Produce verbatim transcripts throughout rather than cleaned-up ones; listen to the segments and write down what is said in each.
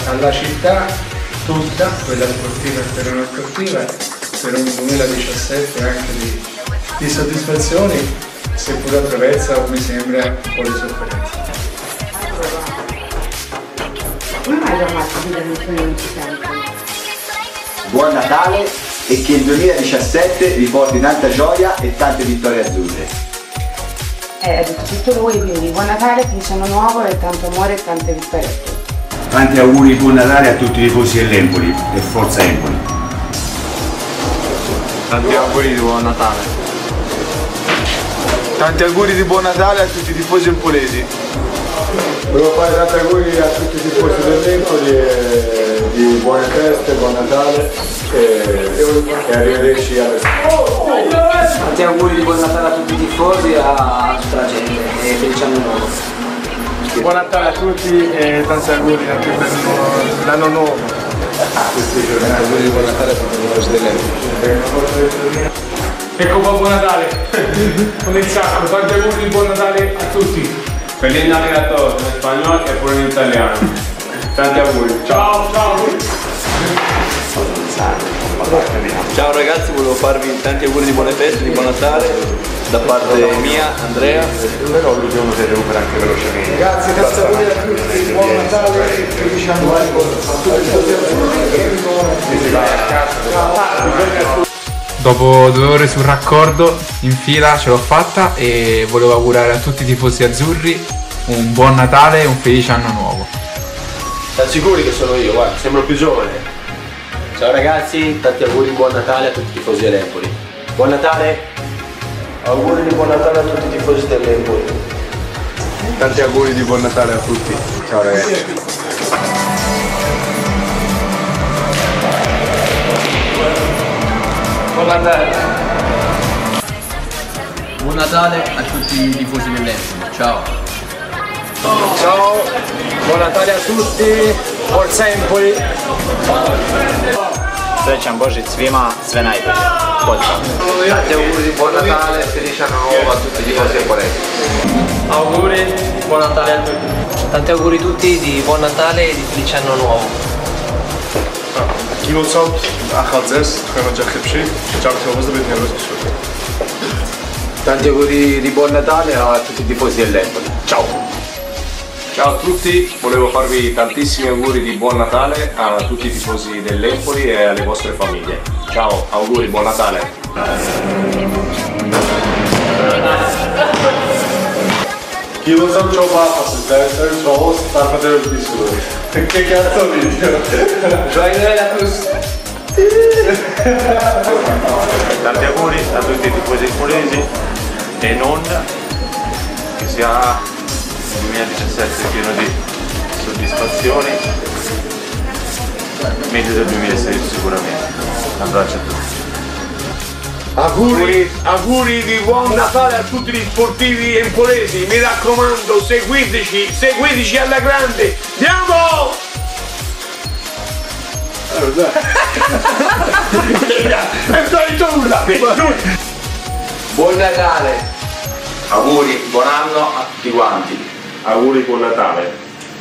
alla città tutta, quella sportiva e quella non sportiva, per un duemiladiciassette anche di, di soddisfazioni, seppur attraversa, mi sembra, un po' di sofferenza. Come mai la mattina non ci sente? Buon Natale e che il duemiladiciassette vi porti tanta gioia e tante vittorie azzurre. Eh, ha detto tutto lui, quindi buon Natale, felice anno nuovo e tanto amore e tante vittorie a tutti. Tanti auguri di buon Natale a tutti i tifosi dell'Empoli e forza Empoli. Tanti auguri di buon Natale. Tanti auguri di buon Natale a tutti i tifosi empolesi. Volevo fare tanti auguri a tutti i tifosi dell'Empoli e di buone feste, buon Natale e, e arrivederci alla Tanti auguri di buon Natale a tutti i tifosi e a tutta la gente e felice anno nuovo. Buon Natale a tutti e tanti auguri anche per l'anno nuovo. Tanti auguri di buon Natale a tutti i tifosi dell'Empoli. Ecco qua, buon Natale, con il sacco, tanti auguri di buon Natale a tutti. Feliz Navidad a todos, en español e pure in italiano. Tanti auguri. Ciao, ciao. Ciao ragazzi, volevo farvi tanti auguri di buone feste, di buon Natale da parte mia, Andrea. Però l'ultimo si recupera anche velocemente. Grazie, tanti auguri a tutti, buon Natale, felice anno nuovo a tutti. Dopo due ore sul raccordo in fila ce l'ho fatta e volevo augurare a tutti i tifosi azzurri un buon Natale e un felice anno nuovo. Stai sicuri che sono io? Guarda, sembro più giovane. Ciao ragazzi, tanti auguri di buon Natale a tutti i tifosi dell'Empoli. Buon Natale! Auguri di buon Natale a tutti i tifosi dell'Empoli. Tanti auguri di buon Natale a tutti. Ciao ragazzi. Buon Natale! Buon Natale a tutti i tifosi dell'Empoli, ciao! Ciao, buon Natale a tutti, forza Empoli! Srećan Božić svima, sve najbolje. Pozdrav! Tanti auguri di buon Natale e felice anno nuovo a tutti i tifosi empolesi. Auguri, buon Natale a tutti! Tanti auguri tutti di buon Natale e di felice anno nuovo! Kimocam, ახალწელს თქვენო ჯახებში, ჯანმრთელობას და ბედნიერებას გისურვებთ. Tanti auguri di buon Natale a tutti i tifosi dell'Empoli. Ciao! Ciao a tutti, volevo farvi tantissimi auguri di buon Natale a tutti i tifosi dell'Empoli e alle vostre famiglie. Ciao, auguri, buon Natale! Kimocam çok hafızsız, derslerin çoğu sarfadırız bir sürü. Che cazzo video? Gioia Natale a tutti! Tanti auguri a tutti i tifosi empolesi e non, che sia il duemiladiciassette pieno di soddisfazioni, meglio del duemilasedici sicuramente. Un abbraccio a tutti. Auguri, auguri di buon Natale a tutti gli sportivi empolesi, mi raccomando, seguiteci, seguiteci alla grande, andiamo! Buon Natale! Auguri, buon anno a tutti quanti! Auguri, buon Natale!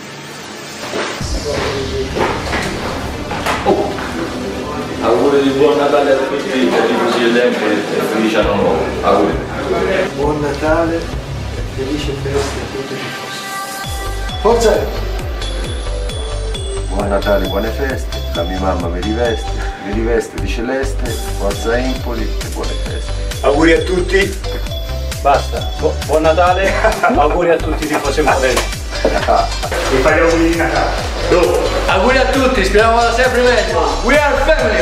Oh. Auguri di buon Natale a tutti i tifosi dell'Empoli e felice anno nuovo. Auguri. Buon Natale e felice feste a tutti i tifosi. Forza! Buon Natale, buone feste, la mia mamma mi riveste, mi riveste di celeste, forza Empoli e buone feste. Auguri a tutti. Basta. Bu buon Natale, auguri a tutti i tifosi empolesi. Mi fai gli auguri di Natale. Dopo. Auguri a tutti, speriamo vada sempre meglio. We are family.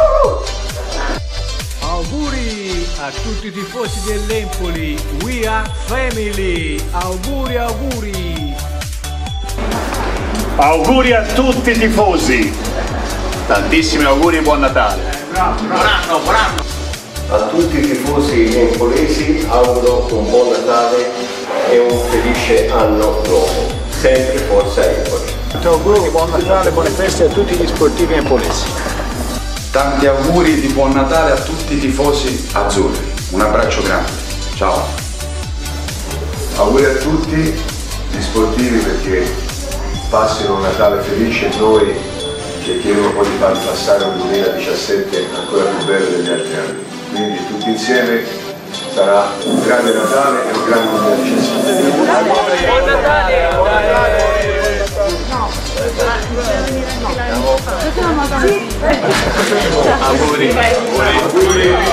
Auguri a tutti i tifosi dell'Empoli. We are family. Auguri, auguri. Auguri a tutti i tifosi. Tantissimi auguri e buon Natale. Buon anno, buon anno. A tutti i tifosi empolesi auguro un buon Natale e un felice anno nuovo. Sempre forza Empoli. Tanti auguri di buon Natale e buone feste a tutti gli sportivi empolesi. Tanti auguri di buon Natale a tutti i tifosi azzurri. Un abbraccio grande. Ciao. Auguri a tutti gli sportivi perché passino un Natale felice e noi cercheremo poi di farvi passare un duemiladiciassette ancora più bello degli altri anni. Quindi tutti insieme sarà un grande Natale e un grande duemiladiciassette. Buon Natale! Buon Natale! No. Auguri! Auguri!